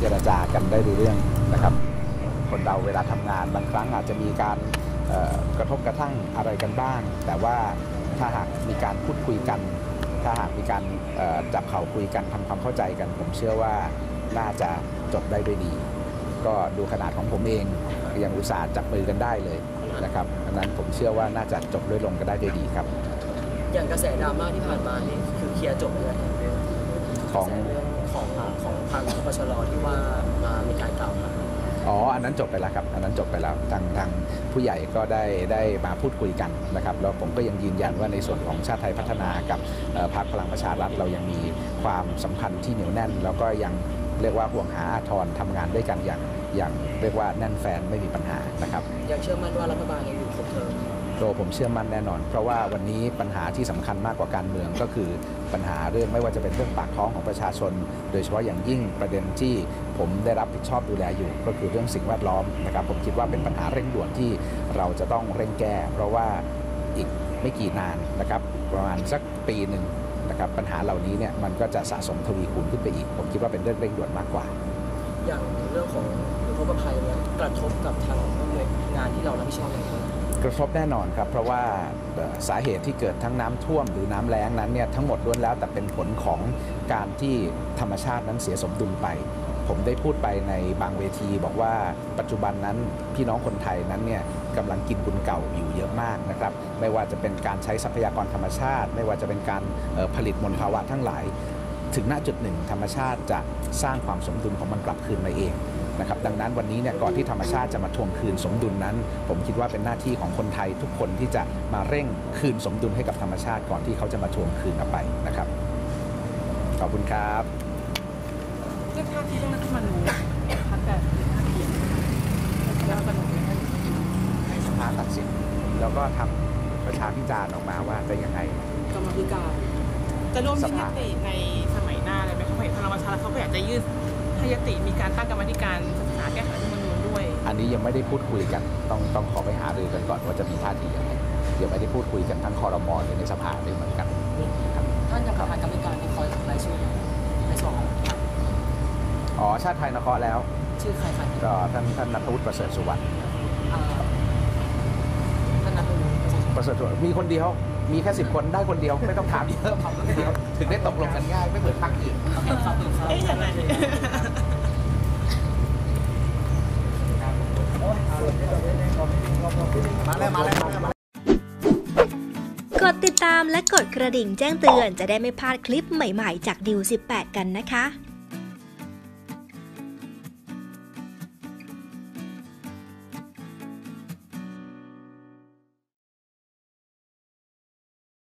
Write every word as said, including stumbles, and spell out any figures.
เจรจากันได้รู้เรื่องนะครับคนเราเวลาทำงานบางครั้งอาจจะมีการกระทบกระทั่งอะไรกันบ้างแต่ว่าถ้าหากมีการพูดคุยกันถ้าหากมีการจับเข่าคุยกันทำความเข้าใจกันผมเชื่อว่าน่าจะจบได้ด้วยดีก็ดูขนาดของผมเองยังอุตส่าห์จับมือกันได้เลยนะครับดังนั้นผมเชื่อว่าน่าจะจบด้วยลงกันได้ด้วยดีครับอย่างกระแสดราม่าที่ผ่านมานี่คือเคลียร์จบไปแล้วของของของทางปชรที่ว่ามามีการกล่าวหาอ๋ออันนั้นจบไปแล้วครับอันนั้นจบไปแล้วทางทางผู้ใหญ่ก็ได้ได้มาพูดคุยกันนะครับแล้วผมก็ยังยืนยันว่าในส่วนของชาติไทยพัฒนากับพรรคพลังประชารัฐเรายังมีความสัมพันธ์ที่เหนียวแน่นแล้วก็ยังเรียกว่าห่วงหาอาทรทำงานด้วยกันอย่างอย่างเรียกว่าแน่นแฟนไม่มีปัญหานะครับยังเชื่อมั่นว่ารัฐบาลยังอยู่ครบเทอมโดผมเชื่อมั่นแน่นอนเพราะว่าวันนี้ปัญหาที่สำคัญมากกว่าการเมืองก็คือปัญหาเรื่องไม่ว่าจะเป็นเรื่องปากท้องของประชาชนโดยเฉพาะอย่างยิ่งประเด็นที่ผมได้รับผิดชอบดูแลอยู่ก็คือเรื่องสิ่งแวดล้อมนะครับผมคิดว่าเป็นปัญหาเร่งด่วนที่เราจะต้องเร่งแก้เพราะว่าอีกไม่กี่นานนะครับประมาณสักปีหนึ่งนะครับปัญหาเหล่านี้เนี่ยมันก็จะสะสมทวีคูณขึ้นไปอีกผมคิดว่าเป็นเรื่องเร่งด่วนมากกว่าอย่างเรื่องของอุทกภัยเนี่ยกระทบกับทางหน่วยงานที่เรารับผิดชอบอย่างไรกระทบแน่นอนครับเพราะว่าสาเหตุที่เกิดทั้งน้ำท่วมหรือน้ำแล้งนั้นเนี่ยทั้งหมดล้วนแล้วแต่เป็นผลของการที่ธรรมชาตินั้นเสียสมดุลไปผมได้พูดไปในบางเวทีบอกว่าปัจจุบันนั้นพี่น้องคนไทยนั้นเนี่ยกำลังกินบุญเก่าอยู่เยอะมากนะครับไม่ว่าจะเป็นการใช้ทรัพยากรธรรมชาติไม่ว่าจะเป็นการผลิตมลภาวะทั้งหลายถึงณจุดหนึ่งธรรมชาติจะสร้างความสมดุลของมันกลับคืนมาเองนะครับดังนั้นวันนี้เนี่ยก่อนที่ธรรมชาติจะมาทวงคืนสมดุลนั้นผมคิดว่าเป็นหน้าที่ของคนไทยทุกคนที่จะมาเร่งคืนสมดุลให้กับธรรมชาติก่อนที่เขาจะมาทวงคืนกลับไปนะครับขอบคุณครับเรื่องท่าทีเรื่องรัฐธรรมนูญพักแต่ท่าทีรัฐธรรมนูญให้สภาตัดสินแล้วก็ทำประชาพิจารณ์ออกมาว่าจะยังไงกรรมธิการจะร่วมยื่นยติในสมัยหน้าเลยไหมเขาเห็นพลังประชารัฐเขาก็อยากจะยื่นให้ยติมีการตั้งกรรมธิการศึกษาแก้ไขรัฐธรรมนูญด้วยอันนี้ยังไม่ได้พูดคุยกันต้องต้องขอไปหารือกันก่อนว่าจะมีท่าทียังไงยังไม่ได้พูดคุยกันทั้งครม.หรือในสภาด้วยเหมือนกันท่านจะประธานกรรมการที่คอยรายชื่อในส่วนของอ๋อชาติไทยนครแล้วชื่อใครครับก็ท่านท่านณัฐวุฒิประเสริฐสุวรรณท่านณัฐวุฒิประเสริฐสุวรรณมีคนเดียวมีแค่สิบคนได้คนเดียวไม่ต้องถามเยอะถึงได้ตกลงกันง่ายไม่เหมือนพรรคอื่นเอ๊ะยังไงมาเลยมาเลยมาเลยกดติดตามและกดกระดิ่งแจ้งเตือนจะได้ไม่พลาดคลิปใหม่ๆจากดิวสิบแปดกันนะคะ